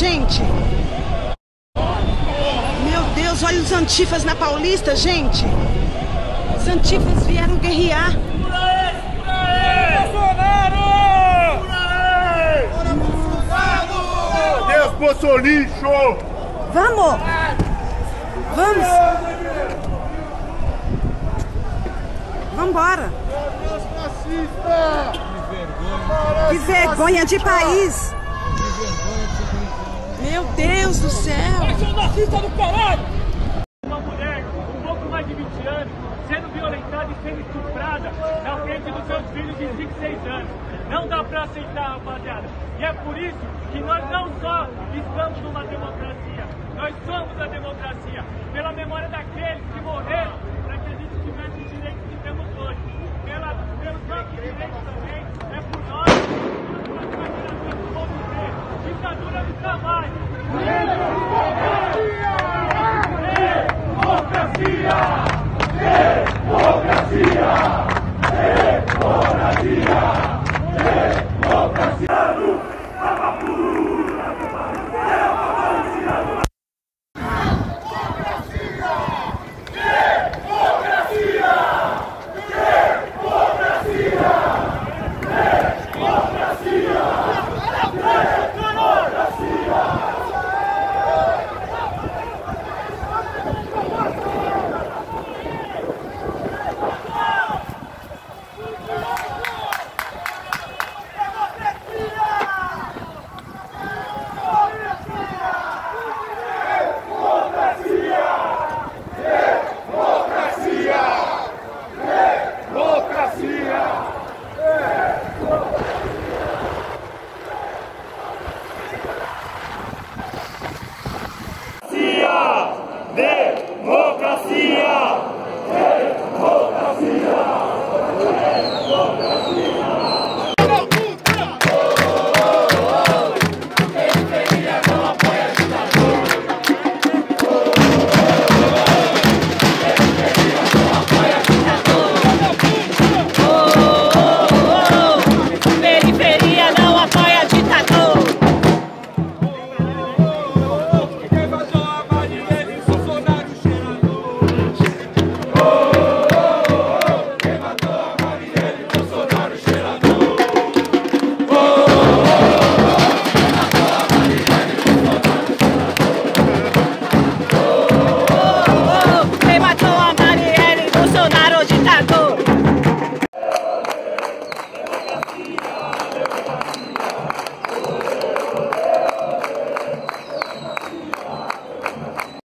Gente! Meu Deus, olha os antifas na Paulista, gente! Os antifas vieram guerrear. Deus, Bolsonaro! Vamos! Vamos! Vambora! Que vergonha de país! Meu Deus do céu! Nazista do caralho! Uma mulher, um pouco mais de 20 anos, sendo violentada e sendo estuprada na frente dos seus filhos de 5, 6 anos. Não dá pra aceitar, rapaziada. E é por isso que nós não só